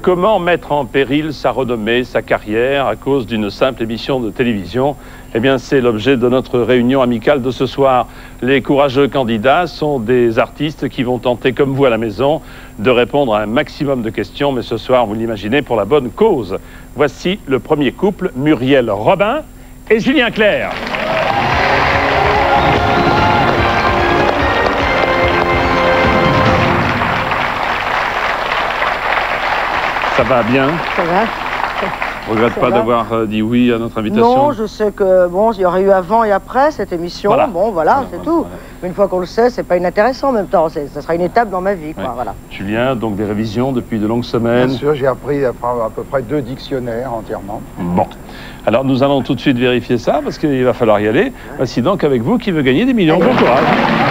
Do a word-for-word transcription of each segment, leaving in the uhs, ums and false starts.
Comment mettre en péril sa renommée, sa carrière à cause d'une simple émission de télévision? Eh bien, c'est l'objet de notre réunion amicale de ce soir. Les courageux candidats sont des artistes qui vont tenter, comme vous à la maison, de répondre à un maximum de questions, mais ce soir, vous l'imaginez, pour la bonne cause. Voici le premier couple, Muriel Robin et Julien Clerc. Ça va bien? Ça va. Je ne regrette pas d'avoir euh, dit oui à notre invitation. Non, je sais que bon, il y aurait eu avant et après cette émission. Voilà. Bon, voilà, Voilà, c'est voilà, tout. voilà. Mais une fois qu'on le sait, c'est pas inintéressant en même temps. Ça sera une étape dans ma vie, quoi. Ouais. Voilà. Julien, donc des révisions depuis de longues semaines. Bien sûr, j'ai appris à, à peu près deux dictionnaires entièrement. Bon. Alors nous allons tout de suite vérifier ça parce qu'il va falloir y aller. Voici donc avec vous qui veut gagner des millions. Bon courage.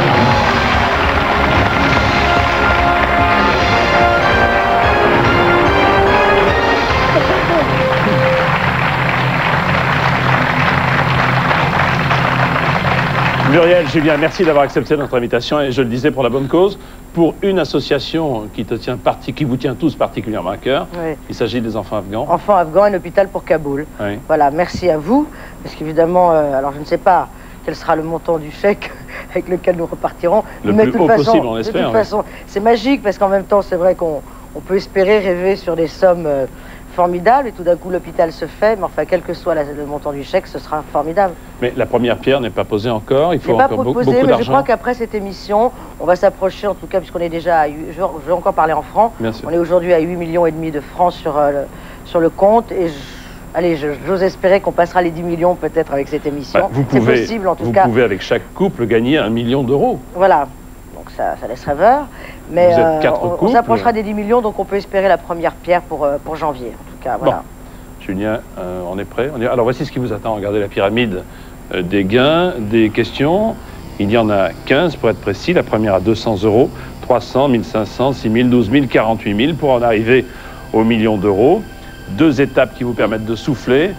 Muriel, Julien, merci d'avoir accepté notre invitation et je le disais pour la bonne cause, pour une association qui, te tient parti, qui vous tient tous particulièrement à cœur. Oui. Il s'agit des enfants afghans. Enfants afghans, un hôpital pour Kaboul. Oui. Voilà, merci à vous. Parce qu'évidemment, euh, alors je ne sais pas quel sera le montant du chèque avec lequel nous repartirons. Le mais plus de toute haut façon, possible, on de l'espère, toute oui. façon, c'est magique parce qu'en même temps, c'est vrai qu'on on peut espérer rêver sur des sommes euh, formidables et tout d'un coup l'hôpital se fait. Mais enfin, quel que soit la, le montant du chèque, ce sera formidable. Mais la première pierre n'est pas posée encore. Il faut Je n'ai pas encore proposé, beaucoup mais je d'argent. crois qu'après cette émission, on va s'approcher, en tout cas, puisqu'on est déjà à huit, je, je vais encore parler en francs. Bien sûr. On est aujourd'hui à huit millions et demi de francs sur, euh, le, sur le compte. Et je, allez, je- j'ose espérer qu'on passera les dix millions peut-être avec cette émission. Bah, vous C'est pouvez, possible, en tout vous cas. pouvez avec chaque couple gagner un million d'euros. Voilà. Donc ça, ça laisse rêveur. Mais Vous êtes quatre on, on couples. s'approchera des dix millions, donc on peut espérer la première pierre pour, euh, pour janvier. En tout cas, voilà. Bon. Julien, euh, on est prêt. On est... Alors voici ce qui vous attend. Regardez la pyramide euh, des gains, des questions. Il y en a quinze pour être précis. La première à deux cents euros, trois cents, mille cinq cents, six mille, douze mille, quarante-huit mille pour en arriver au million d'euros. Deux étapes qui vous permettent de souffler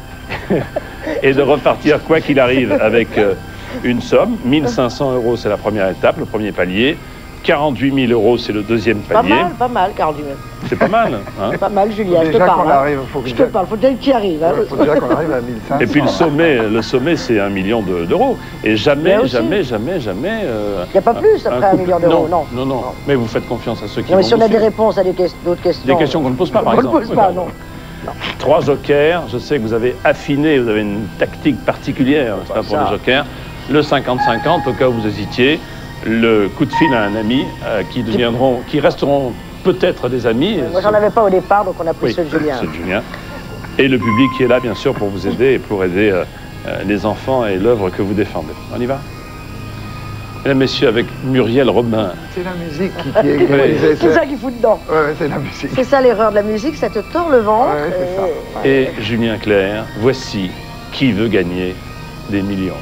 et de repartir quoi qu'il arrive avec euh, une somme. mille cinq cents euros, c'est la première étape, le premier palier. quarante-huit mille euros, c'est le deuxième Pas palier. mal, pas mal, quarante-huit mille. C'est pas mal. Hein. Pas mal, Julien, je te Déjà parle. qu'on hein. arrive, faut que Je te déjà- parle, faut bien qu'il arrive. hein. Il faut déjà qu'on arrive à mille cinq cents. Et puis le sommet, le sommet, c'est un million de- d'euros. Et jamais, Mais aussi. jamais, jamais, jamais. euh, Il n'y a pas plus après un couple- million d'euros, non. Non, non, Non. Mais vous faites confiance à ceux qui Non, mais vont si on vous a des suivre. réponses à des ques- d'autres questions. Des questions qu'on ne pose pas, par on exemple. ne pose pas, non. Trois jokers. Je sais que vous avez affiné, vous avez une tactique particulière, n'est-ce pas, pour ça. les jokers. Le cinquante cinquante, au cas où vous hésitiez. Le coup de fil à un ami euh, qui deviendront, qui resteront peut-être des amis. Moi, j'en avais pas au départ, donc on a pris Oui, ceux de Julien. ceux de Julien. Et le public qui est là, bien sûr, pour vous aider et pour aider euh, euh, les enfants et l'œuvre que vous défendez. On y va? Mesdames, Messieurs, avec Muriel Robin. C'est la musique qui, qui est... Oui. c'est- C'est ça qu'il fout dedans. Ouais, ouais, c'est la musique. C'est ça l'erreur de la musique, ça te tord le ventre. Ouais, c'est ça. et- Ouais. Et Julien Clerc, voici qui veut gagner des millions.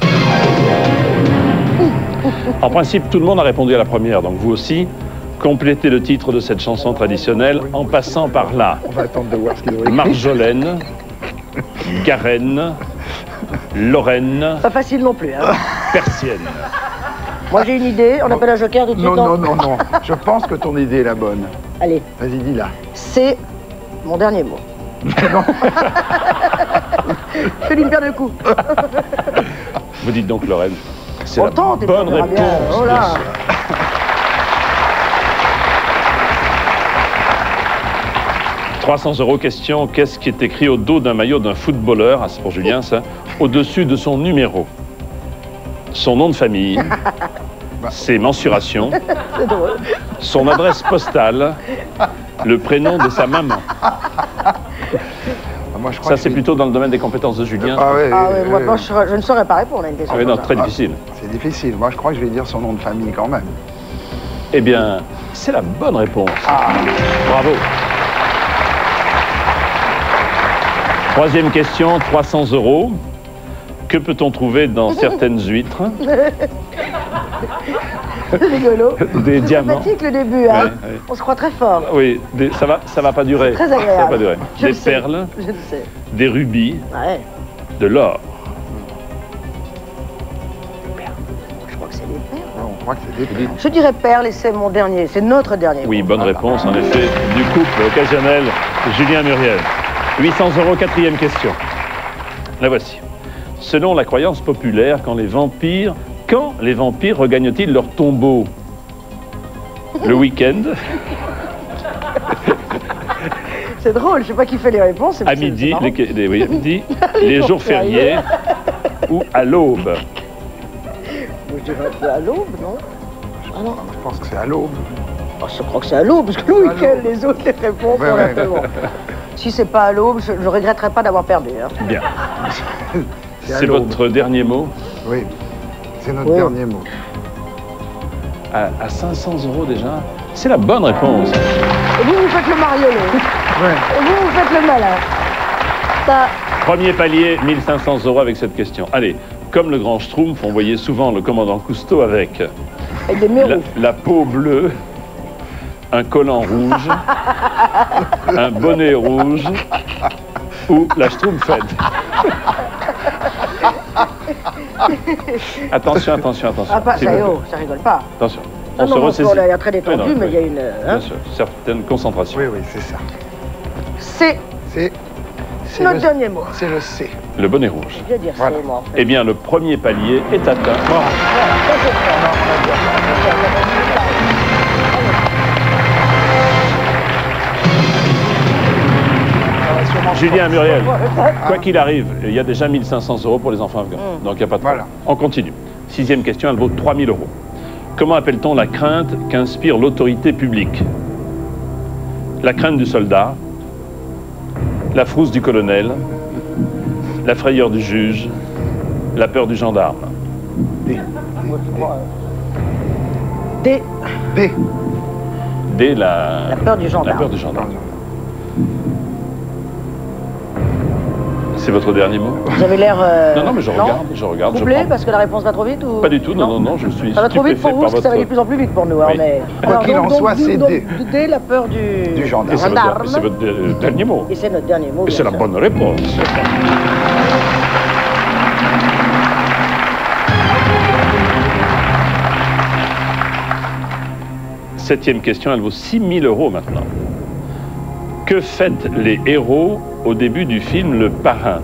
En principe, tout le monde a répondu à la première, donc vous aussi. Complétez le titre de cette chanson traditionnelle en passant par là. On va attendre de voir ce qu'ils ont écrit. Marjolaine, Garenne, Lorraine, Pas facile non plus. Hein. Persienne. Moi j'ai une idée, on appelle un joker tout de suite. Non, non, non, non. Je pense que ton idée est la bonne. Allez, Vas-y, dis-la. c'est mon dernier mot. Je fais une paire de coups. Vous dites donc Lorraine. C'est On la tente et puis bonne on verra réponse. bien. Oh là. bien sûr. trois cents euros, question. Qu'est-ce qui est écrit au dos d'un maillot d'un footballeur, ah, c'est pour Julien ça, au-dessus de son numéro? Son nom de famille, ses mensurations, C'est drôle. son adresse postale, le prénom de sa maman. Ah, moi, je crois Ça, que c'est plutôt dans le domaine des compétences de Julien. Ah ouais, Ah ouais, ouais, moi, ouais. moi, je, serais- je ne saurais pas répondre à une question. Ah oui, non, comme ça. très difficile. C'est difficile. Moi, je crois que je vais dire son nom de famille quand même. Eh bien, c'est la bonne réponse. Bravo. Troisième question, trois cents euros. Que peut-on trouver dans certaines huîtres? C'est rigolo. Des diamants. Sympathique le début, hein. Ouais, ouais. On se croit très fort. Oui, des- ça va, ça va pas durer. Très Ça va agréable. pas durer. Je Des le sais. perles, Je le sais. des rubis, Ouais. de l'or. Je crois que c'est des perles. Non. Je crois que c'est des perles. Je dirais perle et c'est mon dernier, c'est notre dernier. Oui, mot. bonne réponse, en effet, du couple occasionnel Julien Muriel. huit cents euros, quatrième question. La voici. Selon la croyance populaire, quand les vampires, quand les vampires regagnent-ils leur tombeau? Le week-end, C'est drôle, je sais pas qui fait les réponses. à midi, les, les- oui, à midi, les jours fériés ou à l'aube. Je dirais que c'est à l'aube, non? Ah non, Je pense que c'est à l'aube. oh, je crois que c'est à l'aube, parce que le C'est à week-end, l'aube. les autres les réponses, Ouais, on ouais. l'a fait bon. Si c'est pas à l'aube, je ne regretterai pas d'avoir perdu. Hein. Bien. C'est à C'est l'aube. votre dernier mot? Oui, c'est notre Oui. dernier mot. À, à cinq cents euros déjà? C'est la bonne réponse. Et vous, vous faites le mariolé. Ouais. Et vous, vous faites le malin. Ça, Premier palier, mille cinq cents euros avec cette question. Allez, comme le grand Schtroumpf, on voyait souvent le commandant Cousteau avec avec des la, mérous. la peau bleue, un collant rouge, un bonnet rouge ou la Schtroumpfette. Attention, attention, attention. Ah, pas, S'il ça, vous plaît. oh, ça rigole pas. Attention. Non, On se non, ressaisit. on a l'air très détendu, Oui, non, mais oui. il y a une... hein. Bien sûr, certaine concentration. Oui, oui, c'est ça. C'est C'est c'est notre le, dernier mot. c'est le C. Le bonnet rouge. Je vais dire Voilà. c'est moi, en fait. Eh bien, le premier palier est atteint. Voilà, ça, c'est Julien Muriel, quoi qu'il arrive, il y a déjà mille cinq cents euros pour les enfants afghans. Mm. Donc il n'y a pas de problème. Voilà. On continue. Sixième question, elle vaut trois mille euros. Comment appelle-t-on la crainte qu'inspire l'autorité publique? La crainte du soldat, la frousse du colonel, la frayeur du juge, la peur du gendarme. D. D, D. Dès la, la peur du la gendarme. peur du gendarme. C'est votre dernier mot? Vous avez l'air... euh, Non, non, mais je regarde, je regarde. je Troublé prends. parce que la réponse va trop vite ou... Pas du tout, non, non, non, je suis Ça va trop vite pour stupéfait vous par parce que ça va aller de votre... plus en plus vite pour nous. hein, Oui. on est... Quoi qu'il en soit, c'est donc, D. D, la peur du, Du gendarme. Et c'est gendarme. votre, c'est votre euh, dernier mot. Et c'est notre dernier mot. Et bien c'est la sûr. bonne réponse. Septième question, elle vaut six mille euros maintenant. Que fêtent les héros au début du film Le Parrain?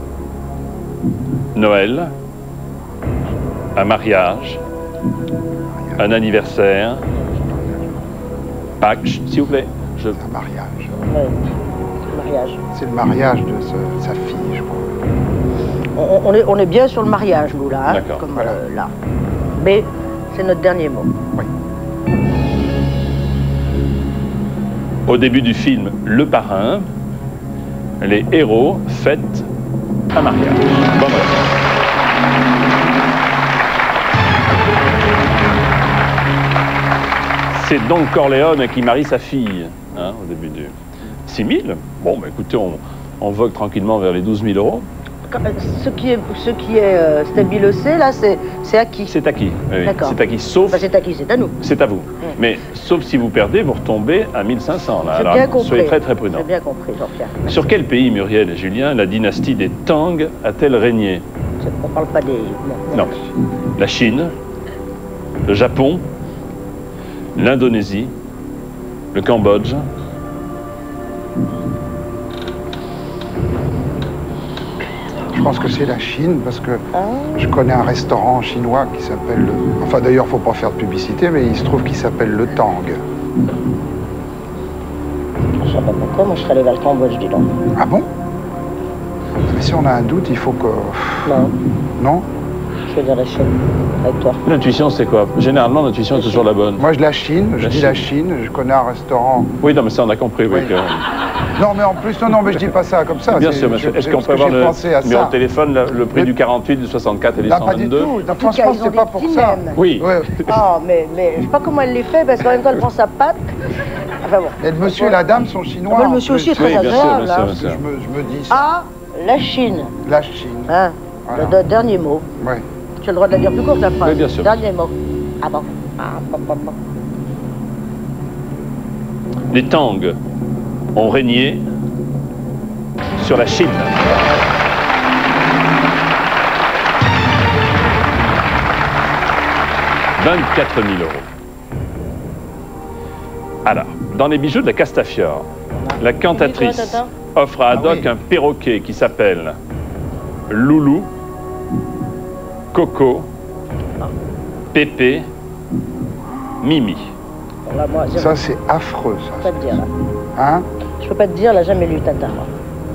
Noël, un mariage, un anniversaire, Pâques, chut, s'il vous plaît. Je... Un mariage. Ouais, c'est le mariage. C'est le mariage de ce- sa fille, je crois. On, on est, on est bien sur le mariage, nous, là. hein, D'accord, comme voilà. euh, là. Mais c'est notre dernier mot. Oui. Au début du film Le Parrain, les héros fêtent un mariage. Bonne réponse. C'est donc Corleone qui marie sa fille, hein, au début du... six mille? Bon, bah écoutez, on, on vogue tranquillement vers les douze mille euros. Quand- euh, Ce qui est, ce qui est euh, stabile C, là, c'est c'est acquis. C'est acquis. Oui, oui. D'accord. C'est acquis, sauf... Enfin, c'est acquis, c'est à nous. C'est à vous. Mais sauf si vous perdez, vous retombez à mille cinq cents. Là. J'ai Alors, bien compris. soyez très très prudents. J'ai bien compris, Jean-Pierre. Sur quel pays, Muriel et Julien, la dynastie des Tang a-t-elle régné? On parle pas des... Non. La Chine, le Japon, l'Indonésie, le Cambodge. Je pense que c'est la Chine parce que Ah, je connais un restaurant chinois qui s'appelle le... Enfin d'ailleurs, faut pas faire de publicité, mais il se trouve qu'il s'appelle le Tang. je sais pas pourquoi, moi je serais allé vers le Cambodge, dis donc. Ah bon? Mais si on a un doute, il faut que... Non, Non? je vais dire la Chine, avec toi. L'intuition, c'est quoi? Généralement, l'intuition est toujours la bonne. Moi, je la Chine, je La dis Chine. la Chine, je connais un restaurant... Oui, non, mais ça, on a compris. Oui, Oui. que- Non, mais en plus, non, non, mais je dis pas ça comme ça. Bien c'est- sûr, monsieur. je- Est-ce qu'on parce peut que avoir j'ai le pensé à numéro ça. de téléphone, le, le prix Le- du quarante-huit, du soixante-quatre et du Non, cent pas du vingt-deux? tout. Non, cas, franchement, ils ont c'est des pas pour petits ça. Oui. nems. Ouais. Ah, mais, mais je sais pas comment elle les fait, parce qu'en même temps, elle prend sa patte. Enfin bon. Et le monsieur et la dame sont chinois. Ah, le en monsieur plus. aussi est très Oui, bien sûr, agréable. bien sûr, hein. bien Parce que sûr. je me, je me dis ça. Ah, la Chine. La Chine. Hein, Voilà. le, le dernier mot. Ouais. Tu as le droit de la dire plus courte, la phrase. Oui, bien sûr. Dernier mot. Ah bon. Ah, bon, bon, bon. Les Tang ont régné sur la Chine. vingt-quatre mille euros. Alors, dans les bijoux de la Castafiore, la cantatrice offre à Haddock Ah oui. un perroquet qui s'appelle Loulou, Coco, Pépé, Mimi. Bon, là, moi, je Ça, c'est affreux, peux ça. pas te dire. Là. Hein? Je peux pas te dire, elle a jamais lu Tata. moi.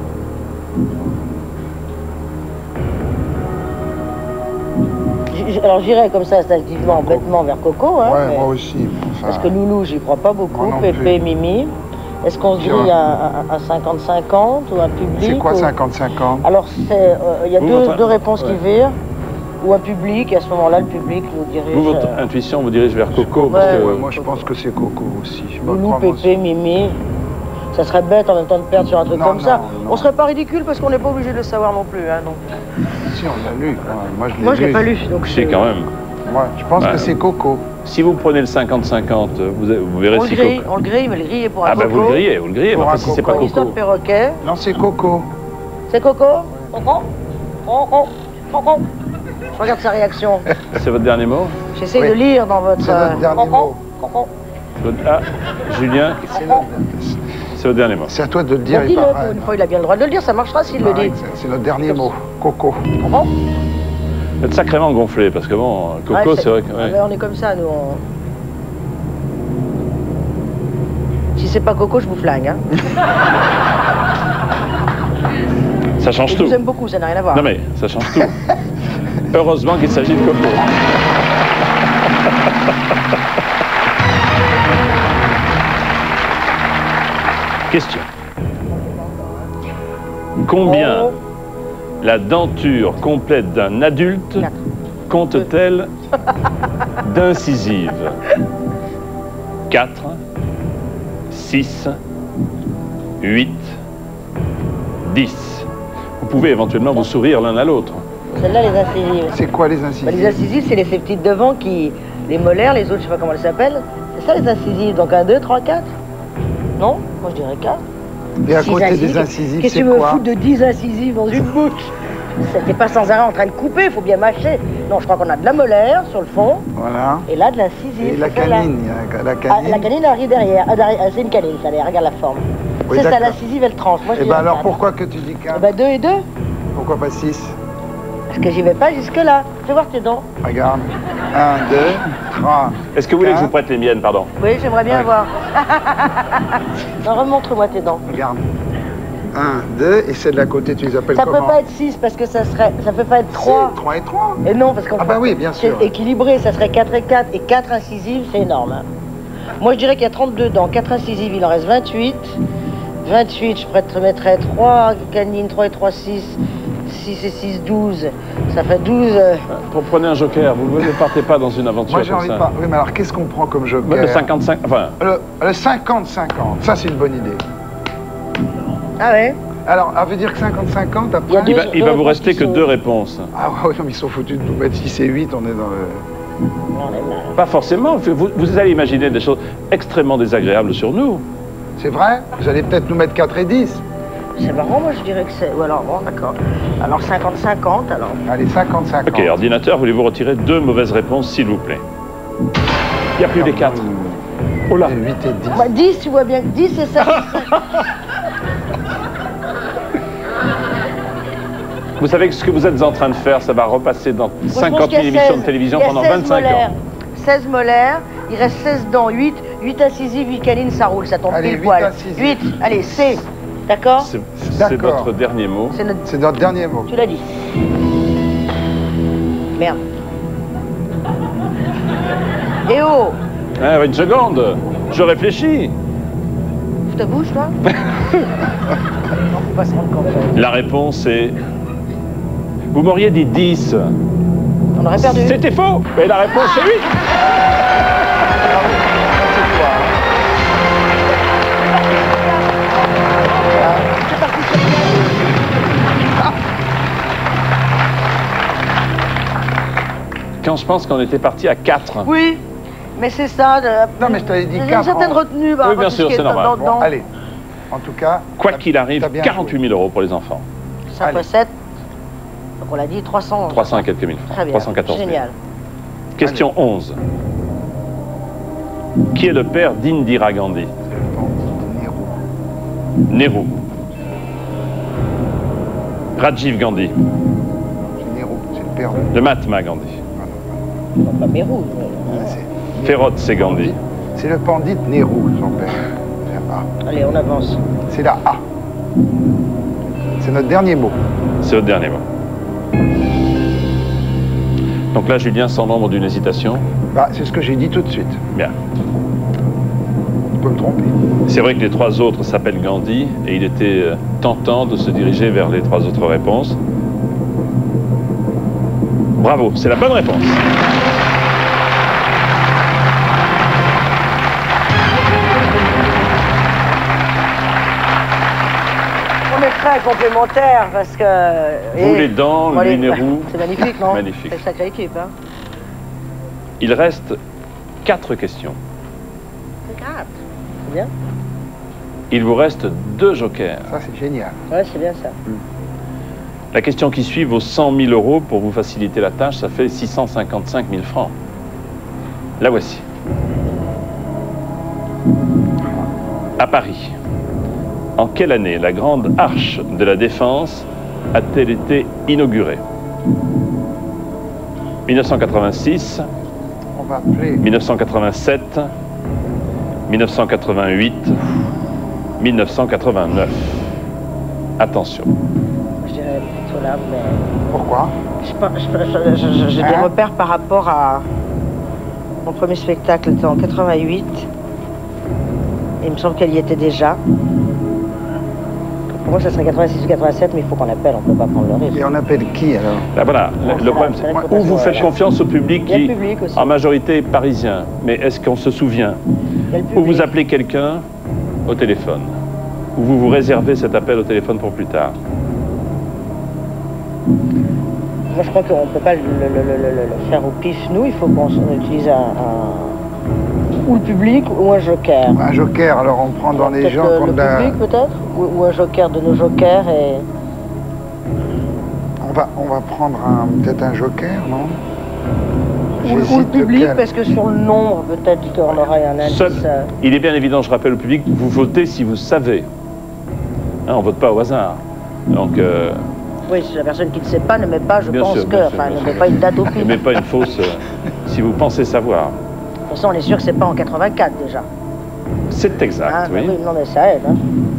J- Alors j'irais comme ça, instinctivement, bêtement vers Coco. Hein, Ouais, mais- moi aussi. Enfin, Parce que Loulou, j'y crois pas beaucoup. Moi non Pépé, plus. Mimi. Est-ce qu'on se J'irai. dit à, à, à cinquante cinquante ou un public c'est quoi ou- cinquante cinquante? Alors, c'est, euh, il y a Vous, deux, votre- deux réponses qui ouais. virent. Ou un public, et à ce moment-là, le public nous dirige. Vous, votre euh, intuition vous dirige vers Coco parce Ouais, que... Ouais, moi, je pense que c'est Coco aussi. Je me Loulou, crois, moi Pépé, Mimi. Ça serait bête en même temps de perdre sur un truc Non, comme non, ça. non. On serait pas ridicule parce qu'on n'est pas obligé de le savoir non plus. Hein, donc. aussi. Si, on l'a lu. quand même. Moi, je l'ai Moi, je lu. l'ai pas lu. Donc C'est quand même. Ouais, je pense Ouais. que c'est Coco. Si vous prenez le cinquante cinquante, vous, vous verrez On le si grille, Coco... on le grille, mais le griller pour un Ah bah coco. vous le grillez, vous le grillez, mais Pour enfin un si c'est pas coco. Une histoire de Coco... perroquet. Non, c'est Coco. C'est Coco Coco Coco Coco Je regarde sa réaction. C'est votre dernier mot? J'essaie Oui. de lire dans votre... C'est notre euh, dernier Coco mot. Coco C'est votre- Ah, Julien, C'est le- c'est votre dernier mot. c'est à toi de le dire. Bon, il dis-le, paraît. pour une fois, il a bien le droit de le dire, ça marchera s'il le Pareil, dit. c'est- C'est notre dernier mot. Coco. Coco Vous êtes sacrément gonflé parce que bon, Coco Ouais, c'est vrai que... ouais. Ouais, on est comme ça, nous. On... Si c'est pas Coco, je vous flingue. Hein. Ça change Je tout. vous aime beaucoup, ça n'a rien à voir. Non mais ça change tout. Heureusement qu'il s'agit de Coco. Question. Combien Oh. la denture complète d'un adulte Quatre. compte-t-elle d'incisives? quatre, six, huit, dix. Vous pouvez éventuellement vous sourire l'un à l'autre. Celle-là, les incisives. C'est quoi les Bah, incisives? les incisives, c'est les ces petites devant qui... Les molaires, les autres, je sais pas comment elles s'appellent. C'est ça, les incisives. Donc un, deux, trois, quatre. Non? Moi, je dirais quatre. Et à Six côté incisives. des incisives, Qu'est-ce que c'est tu me quoi? fous de dix incisives dans une bouche? T'es pas sans arrêt en train de couper, il faut bien mâcher. Non, je crois qu'on a de la molaire sur le fond, Voilà. et là, de l'incisive. Et la c'est celle-là. canine, il y a la Ah, canine. la canine arrive derrière. Ah, derrière. Ah, c'est une canine, ça, derrière. Regarde la forme. Oui, c'est ça, d'accord. l'incisive, elle tranche. Moi, je Et ben dirais alors quatre. pourquoi que tu dis Eh quatre? ben, deux et deux. Pourquoi pas six? Parce que j'y vais pas jusque-là. Fais voir tes dents. Regarde. Un, deux, trois. Est-ce que vous voulez que je vous quatre. prête les miennes, pardon? Oui, j'aimerais bien Ouais. voir. Non, remontre-moi tes dents. Regarde. Un, deux, et celles de la côté, tu les appelles Ça comment? peut pas être six parce que ça serait. Ça peut pas être trois. trois et trois. Et non, parce qu'on Ah bah oui, bien sûr. c'est équilibré, ça serait quatre et quatre. Et quatre incisives, c'est énorme. hein. Moi, je dirais qu'il y a trente-deux dents. quatre incisives, il en reste vingt-huit. vingt-huit, je pourrais te mettrais trois canines, trois et trois, six. six et six, douze. Ça fait douze. euh, Vous prenez un joker, vous ne partez pas dans une aventure Moi j'ai comme envie de ça. pas. Oui, mais alors qu'est-ce qu'on prend comme joker? Le cinquante-cinq, enfin, Le, le cinquante cinquante, ça c'est une bonne idée. Ah ouais? Alors, ça veut dire que cinquante cinquante Il y a après. il va, Deux- il va deux vous réponses rester qui que sont- deux réponses. Ah ouais, non, mais ils sont foutus de nous mettre six et huit, on est dans le. On est mal. Pas forcément, vous, vous allez imaginer des choses extrêmement désagréables sur nous. C'est vrai? Vous allez peut-être nous mettre quatre et dix. C'est marrant, moi je dirais que c'est. Ou alors, bon, d'accord. Alors cinquante cinquante, alors. Allez, cinquante cinquante. Ok, ordinateur, voulez-vous retirer deux mauvaises réponses, s'il vous plaît? Il n'y a plus les quatre. Oh là, huit et dix. Bah, dix, tu vois bien que dix, c'est ça. vous savez que ce que vous êtes en train de faire, ça va repasser dans Moi, je pense cinquante qu'il y a mille émissions seize. de télévision Il y a pendant seize vingt-cinq molaires. ans. seize molaires, il reste seize dents, huit, huit incisives, huit canines, ça roule, ça tombe Allez, pile huit poil. incisives. huit, allez, C, d'accord? C'est c'est D'accord. votre dernier mot. C'est notre... C'est notre dernier mot. Tu l'as dit. Merde. Eh oh, Ah, une seconde, je réfléchis. ouvre ta bouche, toi. Non, faut pas se rendre compte. La réponse est... Vous m'auriez dit dix. On aurait perdu. C'était faux, mais la réponse est huit. C'est parti sur Quand je pense qu'on était parti à quatre. Oui, mais c'est ça. De... Non, mais je t'avais dit J'ai une quatre, certaine hein. retenue. par Oui, rapport à bien tout sûr, ce qui c'est est dans- normal. dans- Bon, dans- allez. En tout cas. Quoi t'as- qu'il arrive, t'as bien quarante-huit mille euros pour les enfants. cinq fois sept. Donc on l'a dit, trois cents. trois cents et quelques mille francs. Très bien. trois cent quatorze mille. Génial. Question onze. Qui est le père d'Indira Gandhi? Nehru. Rajiv Gandhi. C'est Nehru, c'est le père de... De Mahatma Gandhi. Non, pas Mérou. Feroz, c'est Gandhi. C'est le pandit Nehru, son père. C'est A. Allez, on avance. C'est la A. C'est notre dernier mot. C'est le dernier mot. Donc là, Julien, sans l'ombre d'une hésitation. Bah, c'est ce que j'ai dit tout de suite. Bien. Je peux me tromper. C'est vrai que les trois autres s'appellent Gandhi et il était euh, tentant de se diriger vers les trois autres réponses. Bravo, c'est la bonne réponse. On mettrait un complémentaire parce que... Vous les dents, lui Nehru. C'est magnifique, non? Magnifique. C'est une sacrée équipe, hein? Il reste quatre questions. Quatre. C'est bien. Il vous reste deux jokers. Ça, c'est génial. Ouais, c'est bien ça. La question qui suit vaut cent mille euros. Pour vous faciliter la tâche, ça fait six cent cinquante-cinq mille francs. La voici. À Paris, en quelle année la grande arche de la Défense a-t-elle été inaugurée? mille neuf cent quatre-vingt-six, On va appeler... mille neuf cent quatre-vingt-sept, mille neuf cent quatre-vingt-huit, mille neuf cent quatre-vingt-neuf. Attention. Je dirais plutôt là, mais... Pourquoi? Je pense- je- je- je- je- J'ai des Hein? repères par rapport à... Mon premier spectacle était en quatre-vingt-huit. Il me semble qu'elle y était déjà. Pour moi, ça serait quatre-vingt-six ou quatre-vingt-sept, mais il faut qu'on appelle, on ne peut pas prendre le risque. Et on appelle qui, alors? Là, voilà, le, le problème, c'est Moi, où vous faites confiance au public Il y a qui, le public aussi. en majorité, est parisien. Mais est-ce qu'on se souvient? Il y a le Ou public. vous appelez quelqu'un au téléphone, ou vous vous réservez cet appel au téléphone pour plus tard. Moi, je crois qu'on ne peut pas le, le- le- le- le- le faire au pif. Nous, il faut qu'on s- on utilise un, un- ou le public ou un joker. Un joker, alors on prend dans les Peut-être gens le, qu'on le a... public, peut-être, ou, ou un joker de nos jokers. Et... On va, on va prendre un, peut-être un joker, non? Ou, ou le J'hésite public, lequel. parce que sur le nombre, peut-être qu'on aura un indice. Seul, euh, il est bien évident, je rappelle au public, vous votez si vous savez. Hein, on ne vote pas au hasard. Donc, euh, Oui, si la personne qui ne sait pas ne met pas, je Bien pense sûr, que, bien sûr, enfin, bien ne sûr. met pas une date au pif. ne mettez pas une fausse euh, si vous pensez savoir. De toute façon, on est sûr que c'est pas en quatre-vingt-quatre déjà. C'est exact, Ah, bah oui. oui, non mais ça aide. Hein.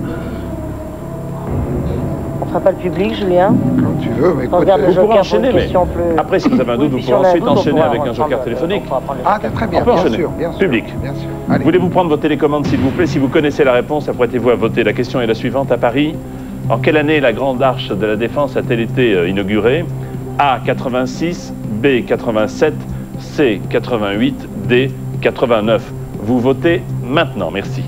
On fera pas le public, Julien. Comme tu veux, mais On écoute... regarde le Vous pourrez joker pour enchaîner, une mais question plus... après, si vous avez un doute, Oui, vous puis si pourrez on a un ensuite doute, on enchaîner pourra avec un reprendre joker le- téléphonique. on pourra prendre le Ah, joker. très bien, On peut bien enchaîner. sûr, bien sûr. Public. Bien sûr. Allez. Voulez-vous prendre votre télécommande, s'il vous plaît? Si vous connaissez la réponse, apprêtez-vous à voter. La question est la suivante. À Paris, en quelle année la grande arche de la Défense a-t-elle été euh, inaugurée? A. quatre-vingt-six, B. quatre-vingt-sept, C. quatre-vingt-huit, D. quatre-vingt-neuf. Vous votez maintenant. Merci.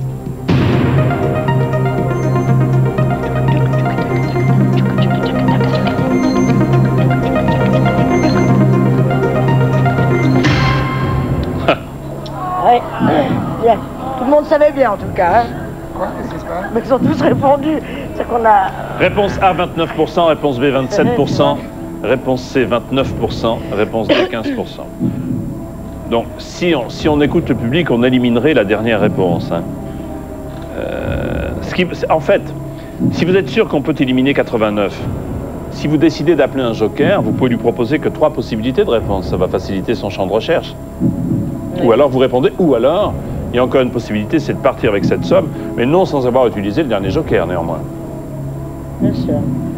Ouais. Bien. Tout le monde savait bien en tout cas. Hein. Quoi? Qu'est-ce qui se passe? Mais ils ont tous répondu. C'est qu'on a... Réponse A, vingt-neuf pour cent. Réponse B, vingt-sept pour cent. Réponse C, vingt-neuf pour cent. Réponse D, quinze pour cent. Donc, si on, si on écoute le public, on éliminerait la dernière réponse. Hein. Euh, ce qui, en fait, si vous êtes sûr qu'on peut éliminer quatre-vingt-neuf, si vous décidez d'appeler un joker, vous pouvez lui proposer que trois possibilités de réponse. Ça va faciliter son champ de recherche. Ou alors vous répondez, ou alors, il y a encore une possibilité, c'est de partir avec cette somme, mais non sans avoir utilisé le dernier joker, néanmoins. Bien sûr.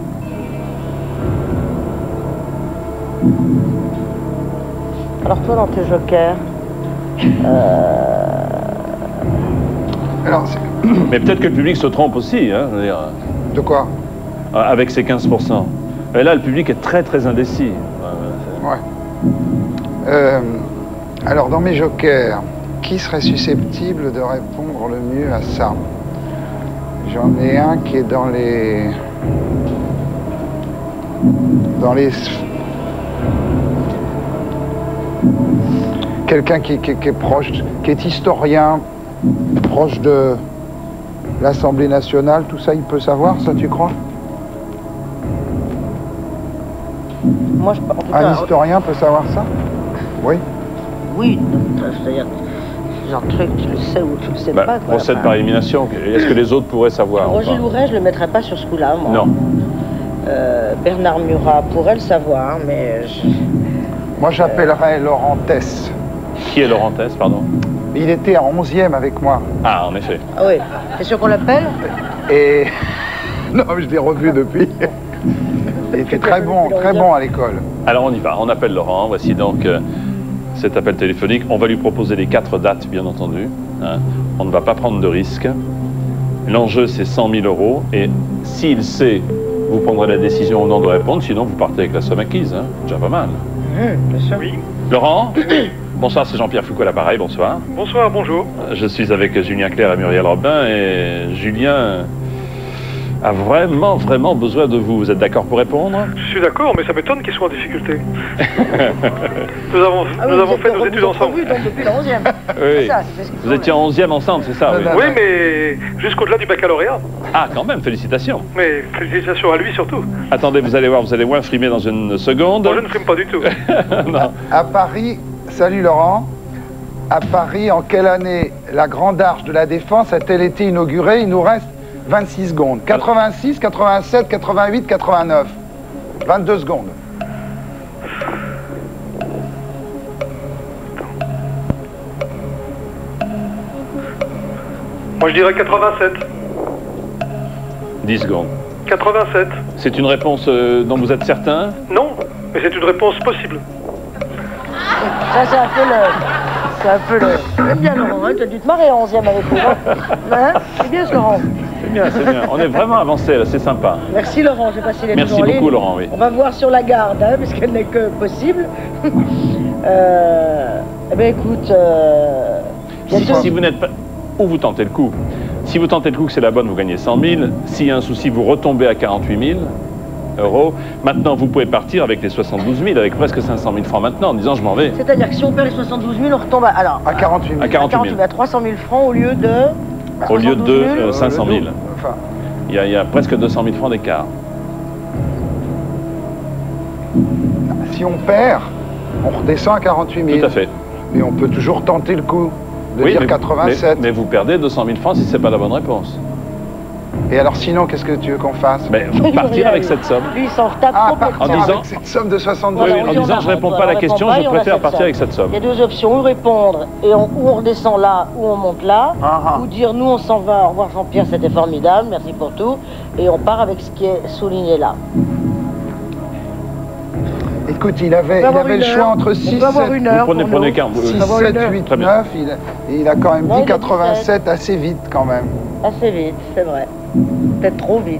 Alors toi, dans tes jokers, euh, Alors, c'est- Mais peut-être que le public se trompe aussi, hein, je veux dire, de quoi? euh, avec ses quinze pour cent. Et là, le public est très très indécis. Euh, Ouais. Euh, alors, dans mes jokers, qui serait susceptible de répondre le mieux à ça? J'en ai un qui est dans les... Dans les... Quelqu'un qui, qui- qui est proche, qui est historien, proche de l'Assemblée nationale, tout ça, il peut savoir, ça, tu crois? moi, je, en tout Un cas, historien peut savoir ça? Oui. oui, c'est-à-dire, genre de truc, tu le sais ou tu le sais Bah, pas. Quoi. recette Enfin, par élimination, est-ce que les autres pourraient savoir? Roger enfin Louret, je le mettrais pas sur ce coup-là, moi. Non. Euh, Bernard Murat pourrait le savoir, mais... Je... Moi, j'appellerais Laurent Tess. Qui est Laurent Tess, pardon? Il était en onzième avec moi. Ah, en effet. Ah oui, c'est sûr qu'on l'appelle? Et... non, mais je l'ai revu depuis. Il était très bon, très bon à l'école. Alors on y va, on appelle Laurent. Voici donc euh, cet appel téléphonique. On va lui proposer les quatre dates, bien entendu. Hein. On ne va pas prendre de risques. L'enjeu, c'est cent mille euros. Et s'il sait, vous prendrez la décision ou non de répondre. Sinon, vous partez avec la somme acquise. Hein. Déjà pas mal. Mmh, bien sûr. Oui. Laurent, bonsoir, c'est Jean-Pierre Foucault à l'appareil. Bonsoir. Bonsoir, bonjour. Je suis avec Julien Clerc et Muriel Robin. Et Julien a vraiment, vraiment besoin de vous. Vous êtes d'accord pour répondre? Je suis d'accord, mais ça m'étonne qu'ils soient en difficulté. Nous avons, Ah oui, nous vous avons êtes fait nos re- études vous êtes ensemble. revus, donc depuis la onzième. Oui. Ça, c'est ce qu'il Vous faut, étiez ouais. en onzième ensemble, c'est ça? Non, Oui. non. Oui, mais jusqu'au-delà du baccalauréat. Ah, quand même, félicitations. Mais félicitations à lui surtout. Attendez, vous allez voir, vous allez moins frimer dans une seconde. Moi, je ne frime pas du tout. Non. À Paris, salut Laurent. À Paris, en quelle année la Grande Arche de la Défense a-t-elle été inaugurée? Il nous reste vingt-six secondes. quatre-vingt-six, quatre-vingt-sept, quatre-vingt-huit, quatre-vingt-neuf. vingt-deux secondes. Moi, je dirais quatre-vingt-sept. dix secondes. quatre-vingt-sept. C'est une réponse euh, dont vous êtes certain? Non, mais c'est une réponse possible. Ça, c'est un peu le... C'est un peu le... J'aime bien, Laurent, hein, tu as dû te marrer en onzième avec nous. Hein, Hein c'est bien, ce Laurent. C'est bien, c'est bien. On est vraiment avancé, là, c'est sympa. Merci, Laurent, je sais pas s'il est Merci toujours en beaucoup, ligne. Laurent, oui. On va voir sur la garde, hein, parce qu'elle n'est que possible. euh... Eh bien, écoute... Euh... Si, bientôt- si vous n'êtes pas... Ou vous tentez le coup. Si vous tentez le coup que c'est la bonne, vous gagnez cent mille. S'il y a un souci, vous retombez à quarante-huit mille euros. Maintenant, vous pouvez partir avec les soixante-douze mille, avec presque cinq cent mille francs maintenant, en disant je m'en vais. C'est-à-dire que si on perd les soixante-douze mille, on retombe à... Alors, À quarante-huit mille. À quarante-huit mille. à trois cent mille francs au lieu de... Au lieu de soixante-douze mille. euh, cinq cent mille. Enfin, Il y, a, il y a presque deux cent mille francs d'écart. si on perd, on redescend à quarante-huit mille. Tout à fait. Mais on peut toujours tenter le coup de Oui, dire mais, quatre-vingt-sept. mais, mais vous perdez deux cent mille francs si c'est pas la bonne réponse. Et alors sinon, qu'est-ce que tu veux qu'on fasse? Mais vous partir avec cette somme. Lui, il s'en retape Ah, complètement. partir En disant- avec cette somme de soixante-douze Oui, Voilà, oui, on en dit, on disant a- je réponds on pas à la répond question, pas je et on a préfère cette partir somme. avec cette somme. Il y a deux options, ou répondre et on, ou on redescend là, ou on monte là, Ah, ah. ou dire nous on s'en va, au revoir Jean-Pierre, c'était formidable, merci pour tout, et on part avec ce qui est souligné là. Écoute, il avait, On peut il avoir avait une le choix heure. entre On six, peut avoir sept, une heure Vous prenez, pour prenez nous. qu'un. vous- six, On peut avoir une sept, heure. huit, Très bien. neuf. Il, a- et il a quand même Non, dit il a dit quatre-vingt-sept assez vite quand même. Assez vite, c'est vrai. Peut-être trop vite.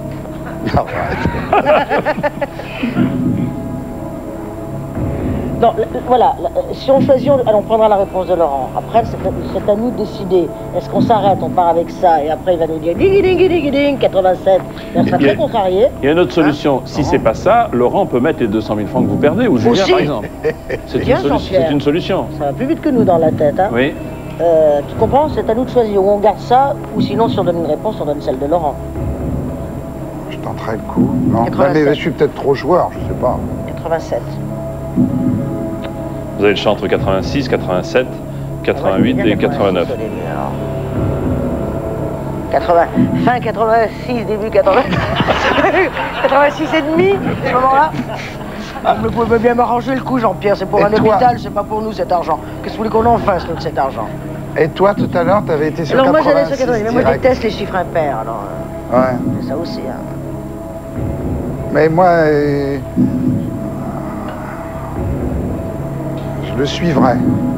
Non, le- le- voilà, le- si on choisit, on, alors on prendra la réponse de Laurent. Après, c'est c'est à nous de décider. Est-ce qu'on s'arrête, on part avec ça, et après il va nous dire ding ding ding ding quatre-vingt-sept. Et on sera Il y a- très contrarié. Il y a une autre solution. Si c'est pas ça, Laurent peut mettre les deux cent mille francs que vous perdez, ou Julien Aussi. par exemple. C'est Bien, une, solu- Jean-Pierre. c'est une solution. Ça va plus vite que nous dans la tête. Hein. Oui. Euh, tu comprends? C'est à nous de choisir. Ou on garde ça, ou sinon, si on donne une réponse, on donne celle de Laurent. Je tenterai le coup. Non, quatre-vingt-sept. mais je suis peut-être trop joueur, je sais pas. quatre-vingt-sept. Vous avez le choix entre quatre-vingt-six, quatre-vingt-sept, quatre-vingt-huit Ouais, et bien quatre-vingt-neuf. au début, alors. quatre-vingts, fin quatre-vingt-six, début quatre-vingts. quatre-vingt-six et demi, à ce moment-là. Ah, vous pouvez bien m'arranger le coup, Jean-Pierre. C'est pour Et un toi hôpital, c'est pas pour nous cet argent. Qu'est-ce que vous voulez qu'on en fasse, nous, de cet argent? Et toi, tout à l'heure, tu avais été sur Alors, moi, j'allais sur quatre-vingt-six quatre-vingts, mais moi, je direct. déteste les chiffres impairs, alors. euh, Ouais. C'est ça aussi, hein. Mais moi, euh, je le suivrai.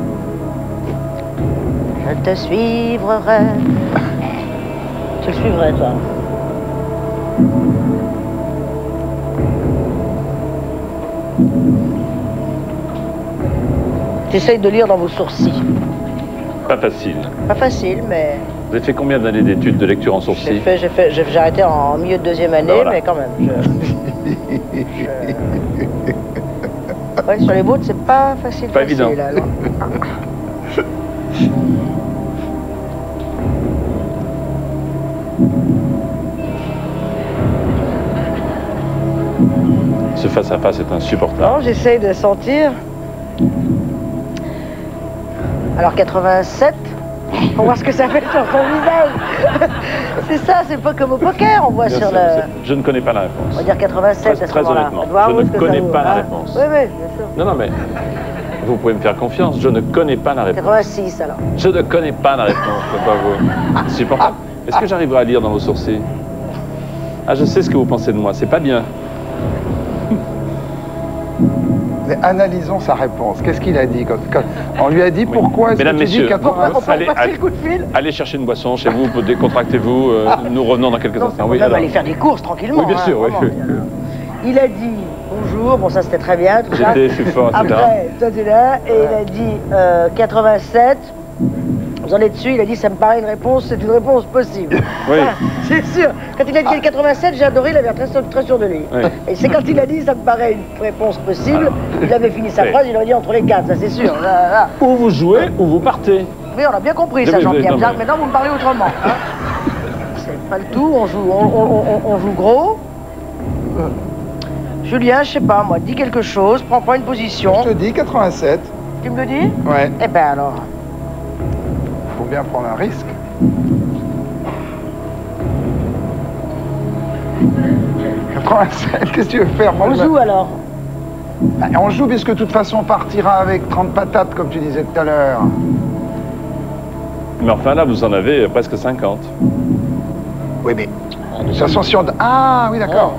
Je te suivrai. Tu le suivrais, toi. J'essaye de lire dans vos sourcils. Pas facile. Pas facile, mais Vous avez fait combien d'années d'études de lecture en j'ai sourcils? fait, j'ai fait, j'ai j'ai arrêté en milieu de deuxième année, Voilà. mais quand même. Je, je- Ouais, sur les mots, c'est pas facile. Pas facile, évident. là, non. Ce face-à-face est insupportable. Non, j'essaye de sentir. Alors quatre-vingt-sept, pour voir ce que ça fait sur son visage. C'est ça, c'est pas comme au poker, on voit Bien sur sûr, le... c'est- Je ne connais pas la réponse. On va dire quatre-vingt-sept Très- à ce très moment-là. honnêtement, Voir je où ne est-ce que ça connais vous pas va. la réponse. Oui, oui, bien sûr. Non, non, mais vous pouvez me faire confiance, je ne connais pas la réponse. quatre-vingt-six alors. Je ne connais pas la réponse, c'est pas vous. Supportable. Est-ce que j'arriverai à lire dans vos sourcils? Ah, je sais ce que vous pensez de moi, c'est pas bien. Mais analysons sa réponse. Qu'est-ce qu'il a dit quand, quand- On lui a dit Oui. pourquoi est-ce que Mesdames, tu dis messieurs, quatre-vingt-sept? On peut Allez, passer allez. le coup de fil? Allez chercher une boisson chez vous, pour décontractez-vous, euh, nous revenons dans quelques Non, instants. on peut Oui, même alors. aller faire des courses tranquillement. Oui, bien hein, sûr, oui. vraiment. Il a dit bonjour, bon ça c'était très bien, tout ça. J'étais, je suis fort, et cetera. Après, toi t'es là, et il a dit euh, quatre-vingt-sept. Vous en êtes dessus, il a dit ça me paraît une réponse, c'est une réponse possible. Oui. Ah, c'est sûr. Quand il a dit le quatre-vingt-sept, j'ai adoré, il avait l'air très, très sûr de lui. Oui. Et c'est quand il a dit ça me paraît une réponse possible, il avait fini sa Oui. phrase, il aurait dit entre les quatre, ça c'est sûr. Là, là. Ou vous jouez, ou vous partez. Oui, on a bien compris Oui, ça, oui, Jean-Pierre. non, Bien, mais- Maintenant, vous me parlez autrement. hein. C'est pas le tout, on joue, on, on- on- on joue gros. Julien, je sais pas, moi, dis quelque chose, prends pas une position. Je te dis quatre-vingt-sept. Tu me le dis? Ouais. Eh ben alors. Faut bien prendre un risque. quatre-vingt-sept, qu'est-ce que tu veux faire? Moi, On je- joue alors. Bah, on joue puisque de toute façon on partira avec trente patates comme tu disais tout à l'heure. Mais enfin là, vous en avez presque cinquante. Oui mais... De toute façon si on... Ah oui d'accord.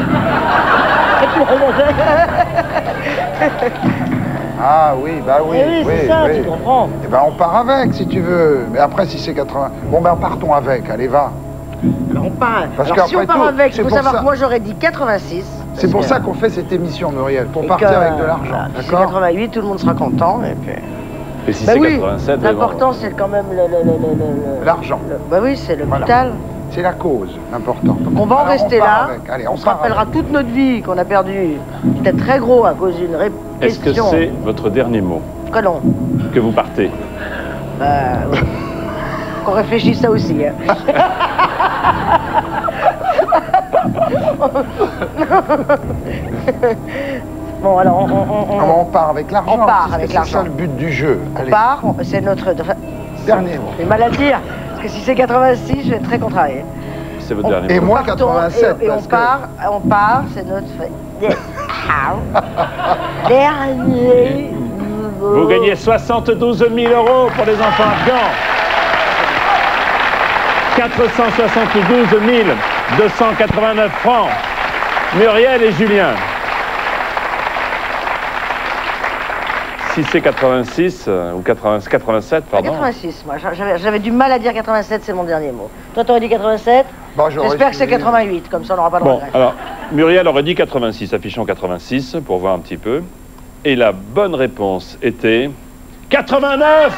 Ah oui, bah oui, Eh oui, c'est ça, oui. tu comprends. Eh ben on part avec si tu veux. Mais après si c'est quatre-vingts... Bon ben partons avec, allez va. Alors on part. Parce Alors si on qu'après part tout, avec, il c'est faut pour savoir ça. que moi j'aurais dit quatre-vingt-six. C'est pour ça qu'on fait cette émission Muriel, pour Et partir que, avec de l'argent, voilà, si c'est d'accord? quatre-vingt-huit, tout le monde sera content. Et puis... Et si Bah c'est oui, quatre-vingt-sept, l'important c'est quand même le... le- le- le- le- L'argent. le- Bah oui, c'est le Voilà. vital. C'est la cause, l'important. Donc on va en Alors, rester part là. avec. Allez, on, on se part rappellera avec. toute notre vie qu'on a perdu. C'était très gros à cause d'une ré- est-ce que question. c'est votre dernier mot Très long. que vous partez? Bah, oui. Qu'on réfléchisse ça aussi. Hein. Bon, alors on, on- on- Ah, bon, on part avec l'argent. On part puisque avec c'est l'argent. ça le but du jeu. on Allez, part, on- c'est notre... enfin, dernier mot. j'ai mal à dire, parce que si c'est quatre-vingt-six, je vais être très contrarié. C'est votre On- dernier Et mot. moi Partons, quatre-vingt-sept et, et on parce que... part, on part, c'est notre... Dernier... Vous gagnez soixante-douze mille euros pour les enfants afghans. quatre cent soixante-douze mille deux cent quatre-vingt-neuf francs. Muriel et Julien. Si c'est quatre-vingt-six euh, ou quatre-vingts, quatre-vingt-sept, pardon. quatre-vingt-six, moi, j'avais j'avais du mal à dire quatre-vingt-sept, c'est mon dernier mot. Toi, t'aurais dit quatre-vingt-sept? Bon, j'aurais J'espère que c'est suivi. quatre-vingt-huit, comme ça on n'aura pas de Bon, regret. alors, Muriel aurait dit quatre-vingt-six, affichons quatre-vingt-six pour voir un petit peu. Et la bonne réponse était quatre-vingt-neuf.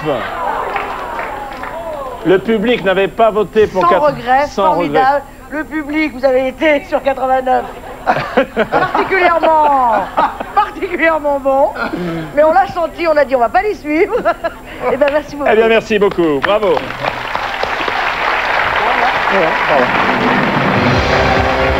Le public n'avait pas voté pour Sans quatre- regret, sans regret. formidable. Le public, vous avez été sur quatre-vingt-neuf. particulièrement, particulièrement bon. Mais on l'a senti, on a dit on va pas les suivre. Eh bien, merci beaucoup. Eh bien, merci beaucoup. Bravo. Voilà.